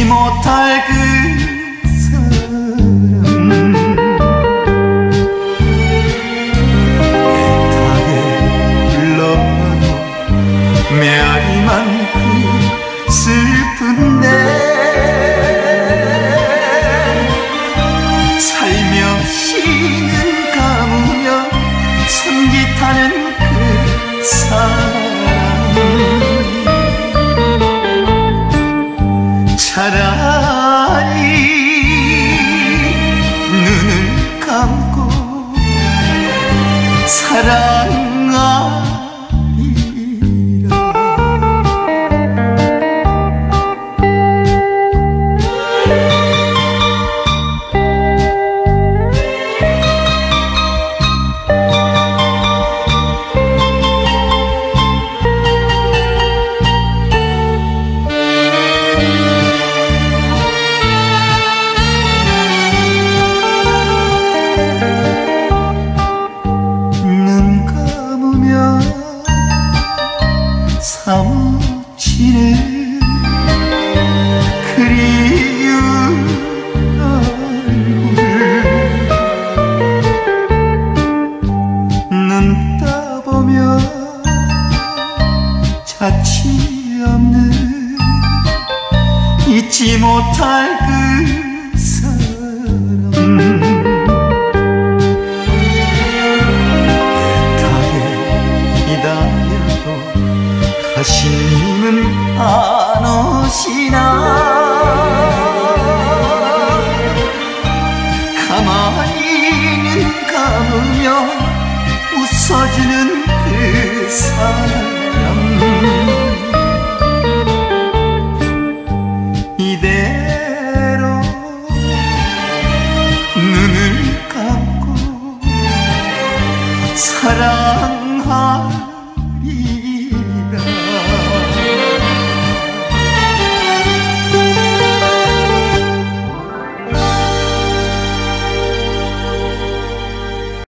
못할 그 사람 애타게 불러도 메아리만큼 슬픈데 살며시 눈 감으며 손짓하는 그 사람 차라리 눈을 감고 사랑하리라. 사무치는 그리운 얼굴 눈 떠보며 자취 없는 잊지 못할 그 사람 애타게 기다려도 다시는 안 오시나 가만히 눈 감으며 웃어주는 그 사람